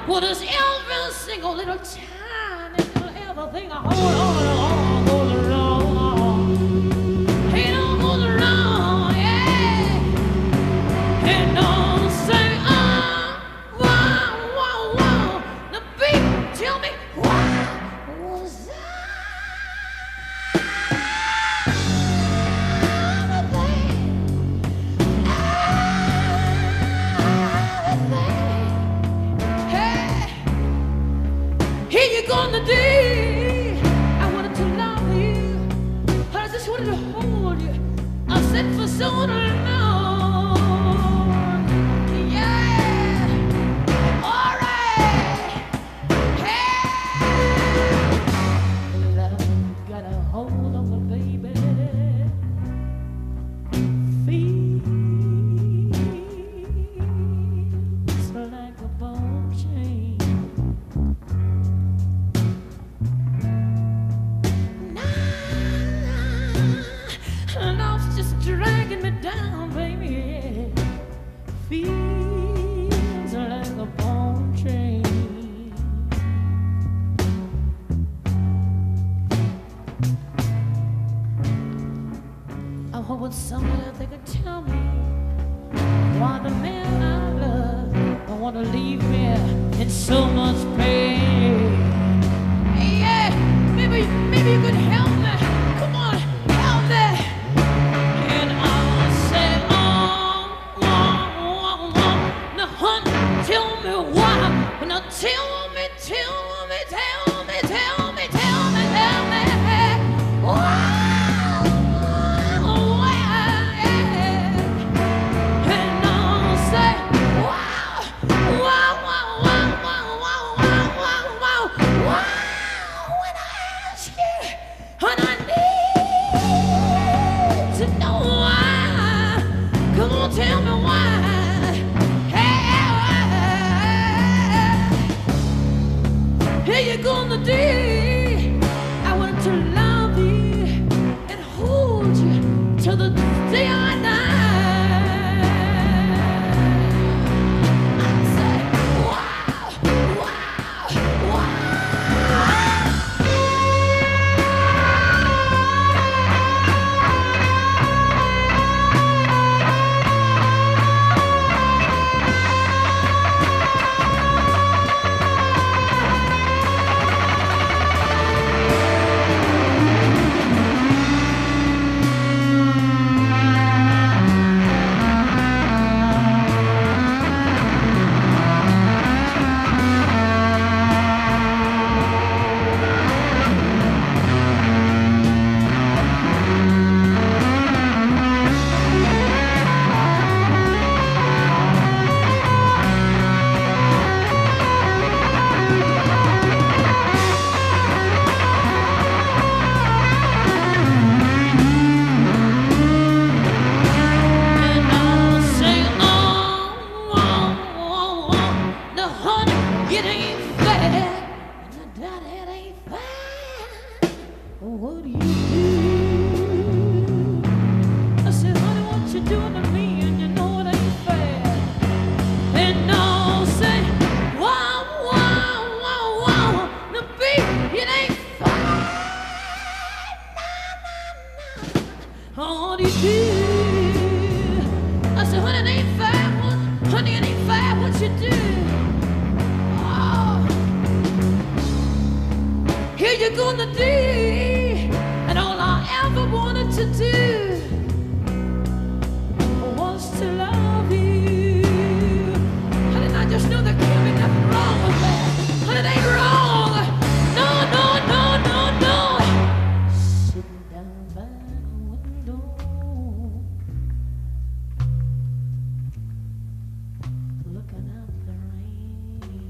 What is every single little tiny little everything I hold on, goes wrong. He don't goes wrong, yeah. And don't say, wow, wow, wow. The beat, tell me, why was here you gonna do? I wanted to love you, I just wanted to hold you. I said for so long, yeah. All right, hey, love got a hold of me, baby. Feels like a bone chain. Love's just dragging me down, baby. Feels like a bone chain. I hope somebody out there could tell me why the man I love I want to leave me in so much pain. Yeah, maybe you could help me. Come on, help me. And I'll say, now honey, tell me why. Now tell me why. Tell me why. Hey, you gonna do? I want to love you and hold you till the day I die. I say, wow, wow, wow. It ain't fair, that it ain't fair. What do you do? I said, honey, what you doing to me? And you know it ain't fair. And I'll say, wow, wow, wow, wow. The beat, it ain't fair. Nah. What do you do? I said, honey, it ain't fair. Honey, it ain't fair what you do. Here you're gonna do, and all I ever wanted to do was to love you. And I just know there can't be nothing wrong with that. And it ain't wrong. No, no, no, no, no. Sitting down by the window, looking out the rain.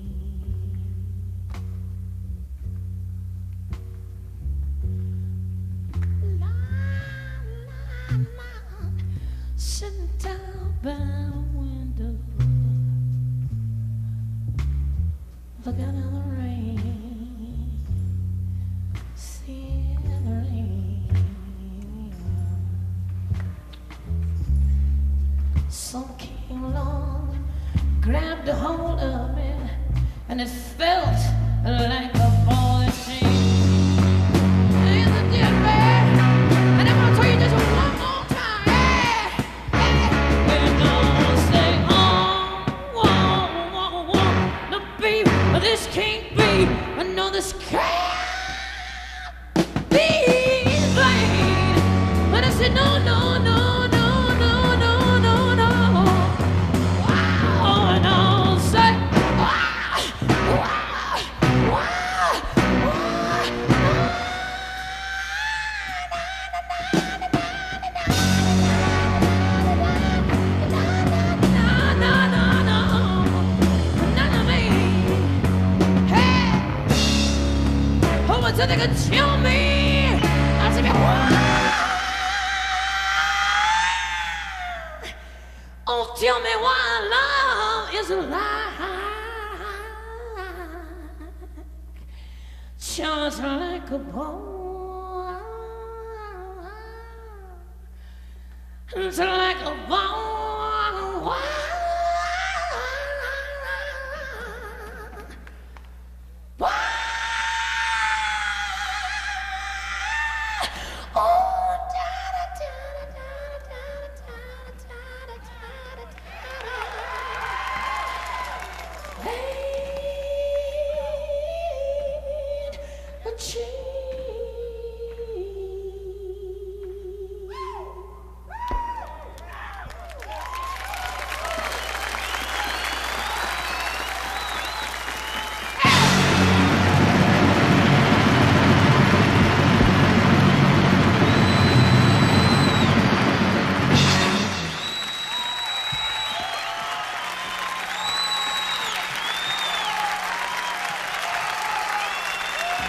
Sitting down by the window, looking at the rain, seeing the rain. Some came along, grabbed a hold of me, and it felt like a ball and chain. And the dead man, and I'm gonna tell you this one more time. Yeah, we're gonna say, the beat, this can't be, no, this can't be vain. But I said, no, no, no, no, no, no, no, no. Wow, and I'll say, so they could chill me. I said, oh, tell me why love is a lie. Just like a bone, just like a bone.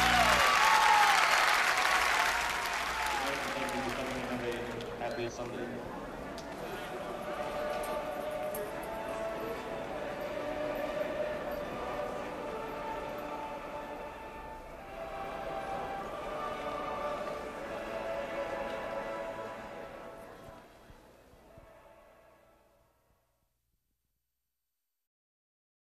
Happy Sunday.